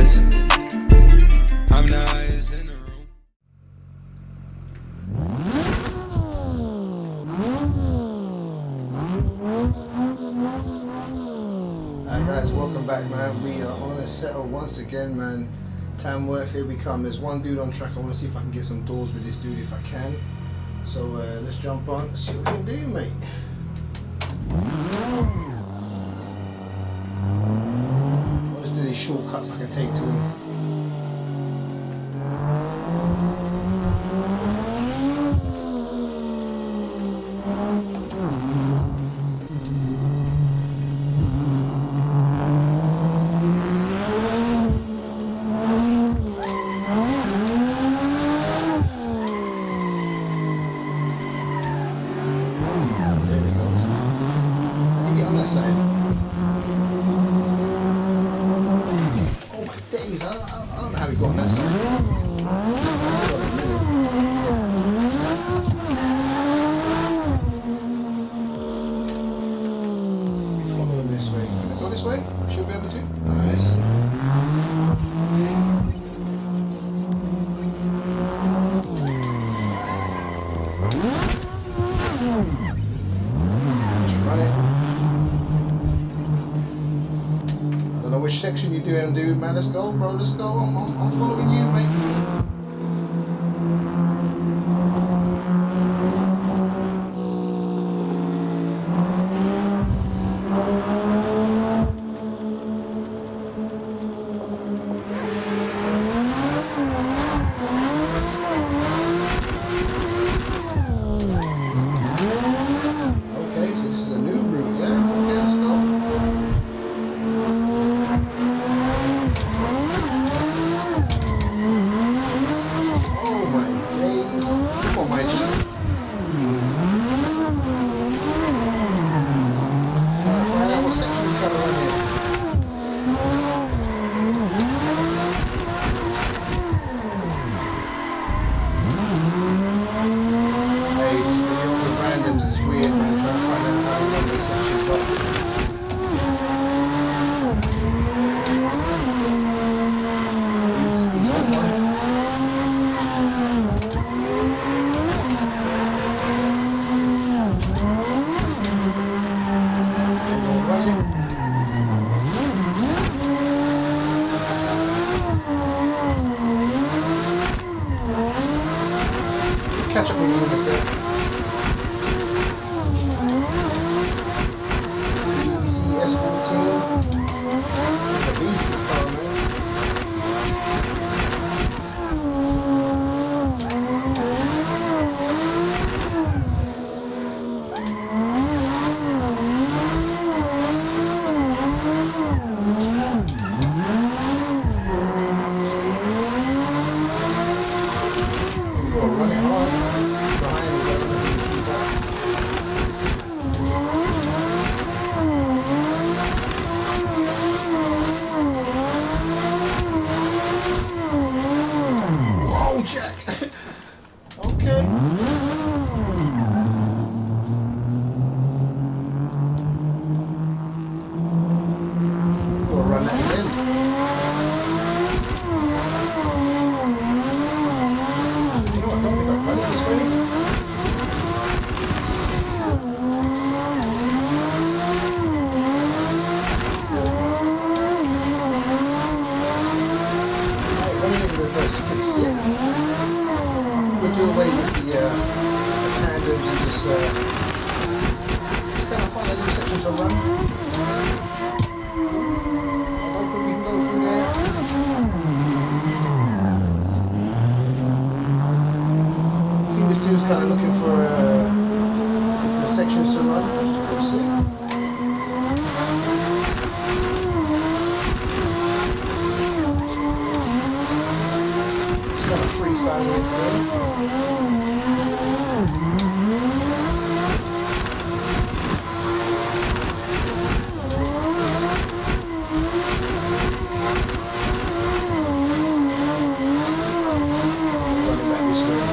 highest. I'm the highest in the room. Alright guys, welcome back, man. We are on Assetto once again, man. Tamworth, here we come. There's one dude on track. I want to see if I can get some doors with this dude if I can. So let's jump on, see what we can do, mate. What is these shortcuts I can take to him? Oh my days, I don't know how he got on that side. We're following this way. Can I go this way? Should be able to. Nice. Let's run it. Which section you doing, dude, man? Let's go, bro. Let's go. I'm following you, mate. Okay, so this is a new route, yeah? Okay, let's go. It's weird, man, trying to find out how to run these sections, but he's on one. Running. Catch up with me in a sec. S14, the beast is coming, man. We're gonna run it hard behind me. Jack. Okay. We'll run that again. You know what? I don't think I've run it this way. Running it in reverse is pretty sick. We'll do away with the tandems and just it's kind of fun, a little section to run. I don't think we can go through there. I think this dude's kind of looking for sections to run, which is pretty sick. Freestyle here today. Running back this way.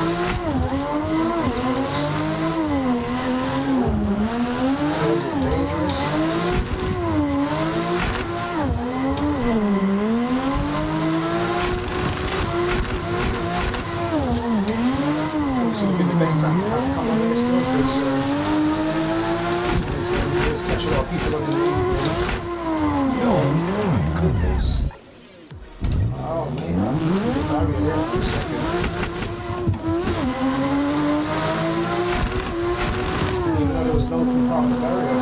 Dangerous. probably the best time to kind of come on there still because it's evening time. There's catch a lot of people on in the evening. No, oh my goodness. Oh man, I didn't see the barrier there for a second. Didn't even know there was an open part of the barrier.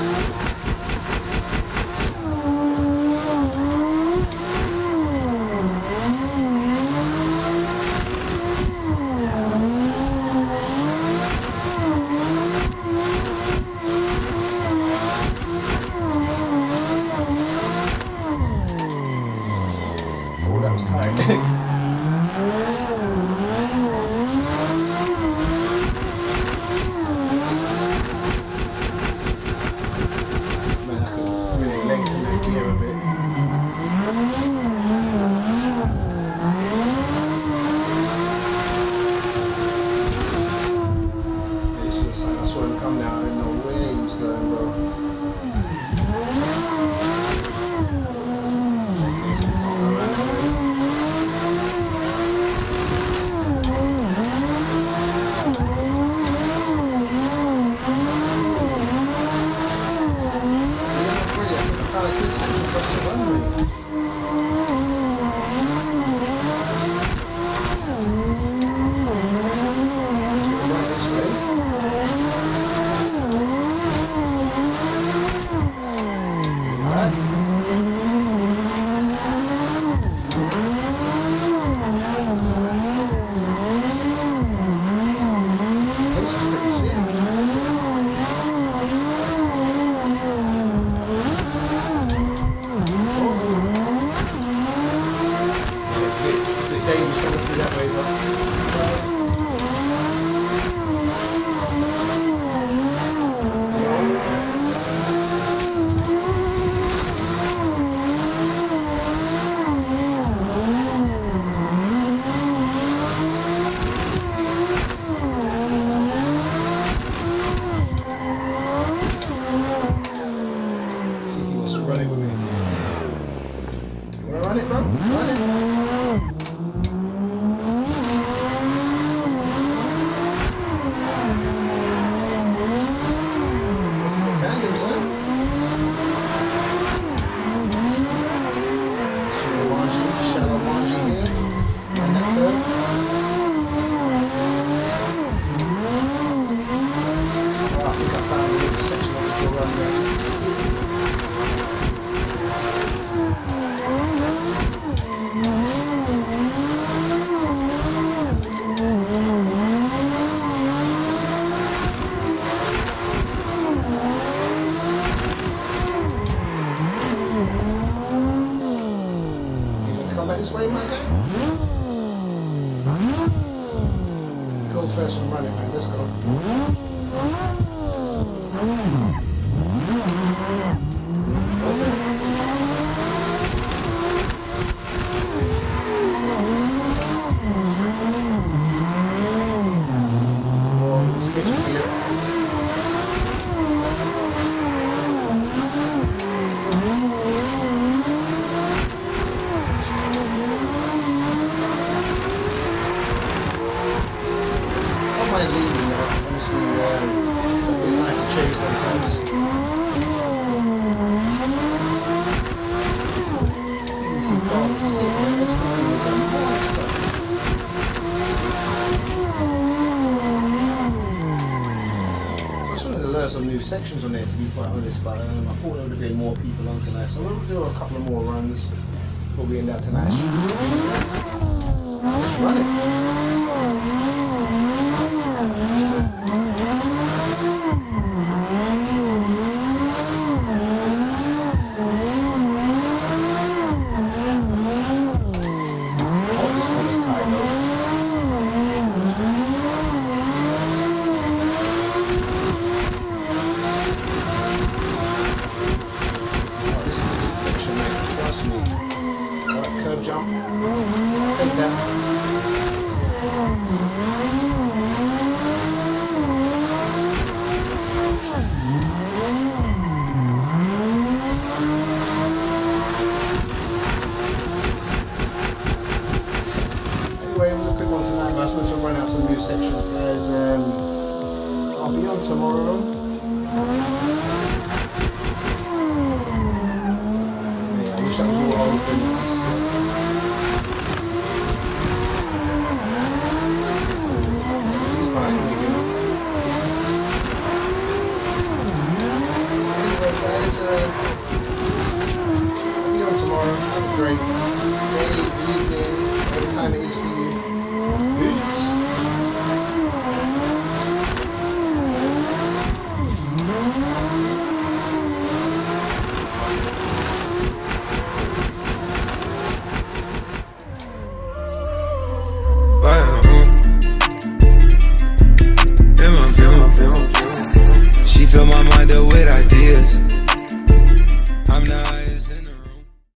This way, my guy. Go first and run it, man. Let's go. Oh, it's sketchy for you. It's nice to chase sometimes. You can see cars are sick, man. This fucking is a monster. So I just wanted to learn some new sections on there, to be quite honest, but I thought there would have been more people on tonight. So we'll do a couple of more runs before we end out tonight. Let's run it. Trust me. Alright, curb jump. Take that. guys. I'll be on tomorrow. Yeah, I wish that was all open.